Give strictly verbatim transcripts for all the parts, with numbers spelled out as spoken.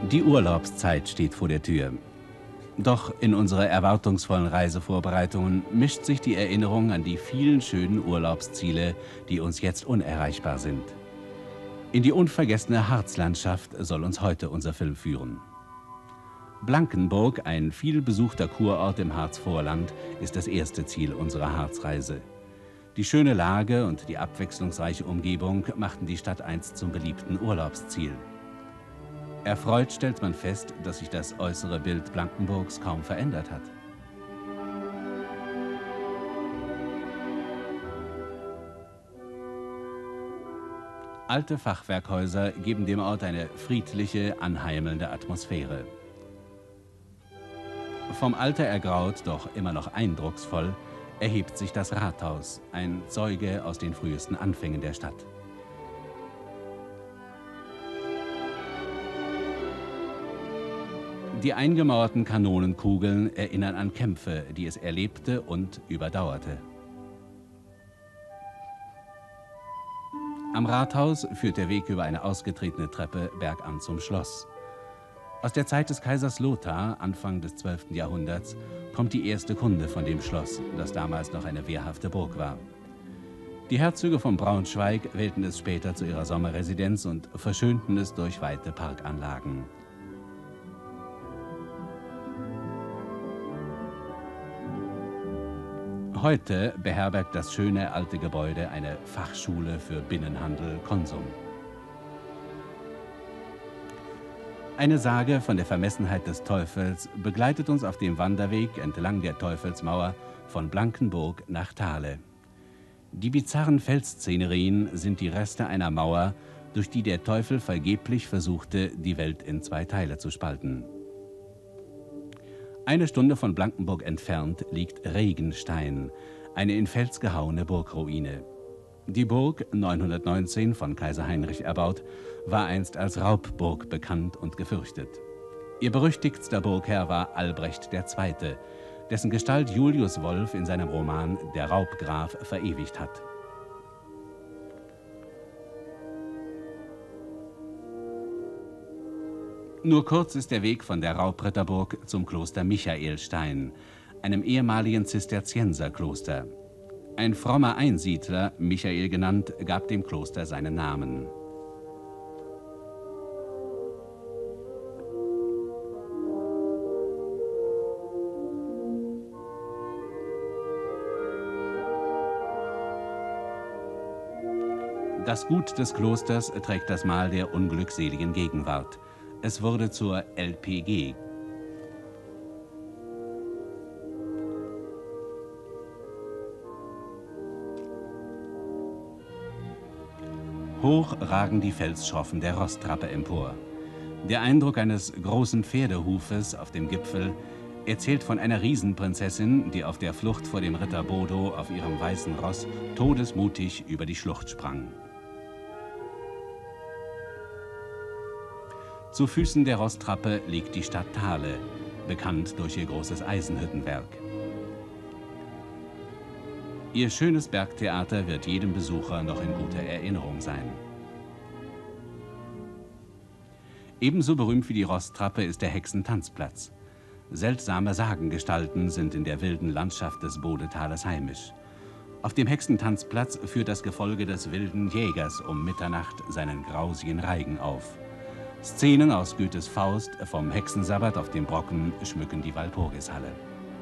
Die Urlaubszeit steht vor der Tür. Doch in unsere erwartungsvollen Reisevorbereitungen mischt sich die Erinnerung an die vielen schönen Urlaubsziele, die uns jetzt unerreichbar sind. In die unvergessene Harzlandschaft soll uns heute unser Film führen. Blankenburg, ein vielbesuchter Kurort im Harzvorland, ist das erste Ziel unserer Harzreise. Die schöne Lage und die abwechslungsreiche Umgebung machten die Stadt einst zum beliebten Urlaubsziel. Erfreut stellt man fest, dass sich das äußere Bild Blankenburgs kaum verändert hat. Alte Fachwerkhäuser geben dem Ort eine friedliche, anheimelnde Atmosphäre. Vom Alter ergraut, doch immer noch eindrucksvoll, erhebt sich das Rathaus, ein Zeuge aus den frühesten Anfängen der Stadt. Die eingemauerten Kanonenkugeln erinnern an Kämpfe, die es erlebte und überdauerte. Am Rathaus führt der Weg über eine ausgetretene Treppe bergan zum Schloss. Aus der Zeit des Kaisers Lothar, Anfang des zwölften Jahrhunderts, kommt die erste Kunde von dem Schloss, das damals noch eine wehrhafte Burg war. Die Herzöge von Braunschweig wählten es später zu ihrer Sommerresidenz und verschönten es durch weite Parkanlagen. Heute beherbergt das schöne alte Gebäude eine Fachschule für Binnenhandel Konsum. Eine Sage von der Vermessenheit des Teufels begleitet uns auf dem Wanderweg entlang der Teufelsmauer von Blankenburg nach Thale. Die bizarren Felsszenerien sind die Reste einer Mauer, durch die der Teufel vergeblich versuchte, die Welt in zwei Teile zu spalten. Eine Stunde von Blankenburg entfernt liegt Regenstein, eine in Fels gehauene Burgruine. Die Burg, neunhundertneunzehn von Kaiser Heinrich erbaut, war einst als Raubburg bekannt und gefürchtet. Ihr berüchtigster Burgherr war Albrecht der Zweite., dessen Gestalt Julius Wolf in seinem Roman Der Raubgraf verewigt hat. Nur kurz ist der Weg von der Raubritterburg zum Kloster Michaelstein, einem ehemaligen Zisterzienserkloster. Ein frommer Einsiedler, Michael genannt, gab dem Kloster seinen Namen. Das Gut des Klosters trägt das Mal der unglückseligen Gegenwart. Es wurde zur L P G. Hoch ragen die Felsschroffen der Rosttrappe empor. Der Eindruck eines großen Pferdehufes auf dem Gipfel erzählt von einer Riesenprinzessin, die auf der Flucht vor dem Ritter Bodo auf ihrem weißen Ross todesmutig über die Schlucht sprang. Zu Füßen der Rosttrappe liegt die Stadt Thale, bekannt durch ihr großes Eisenhüttenwerk. Ihr schönes Bergtheater wird jedem Besucher noch in guter Erinnerung sein. Ebenso berühmt wie die Rosttrappe ist der Hexentanzplatz. Seltsame Sagengestalten sind in der wilden Landschaft des Bodetales heimisch. Auf dem Hexentanzplatz führt das Gefolge des wilden Jägers um Mitternacht seinen grausigen Reigen auf. Szenen aus Goethes Faust vom Hexensabbat auf dem Brocken schmücken die Walpurgishalle.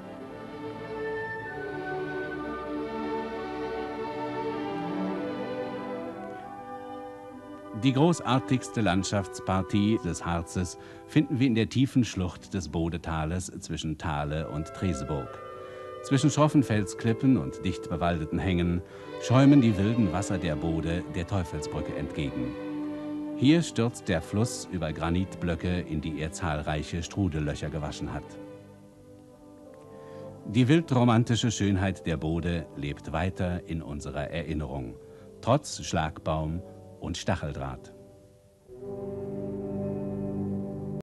Die großartigste Landschaftspartie des Harzes finden wir in der tiefen Schlucht des Bodetales zwischen Thale und Treseburg. Zwischen schroffen Felsklippen und dicht bewaldeten Hängen schäumen die wilden Wasser der Bode der Teufelsbrücke entgegen. Hier stürzt der Fluss über Granitblöcke, in die er zahlreiche Strudellöcher gewaschen hat. Die wildromantische Schönheit der Bode lebt weiter in unserer Erinnerung, trotz Schlagbaum und Stacheldraht.